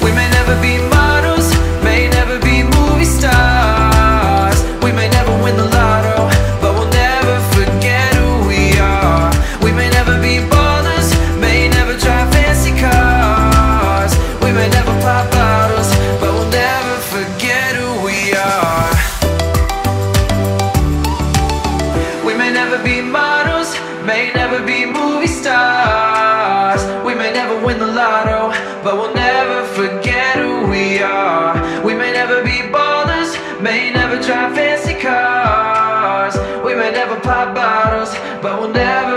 We may never be models, may never be movie stars. We may never win the lotto, but we'll never forget who we are. We may never be ballers, may never drive fancy cars. We may never pop bottles, but we'll never forget who we are. We may never be models, may never be movie stars. We may never win the lotto, but we'll never forget who we are. We may never be ballers, may never drive fancy cars. We may never pop bottles, but we'll never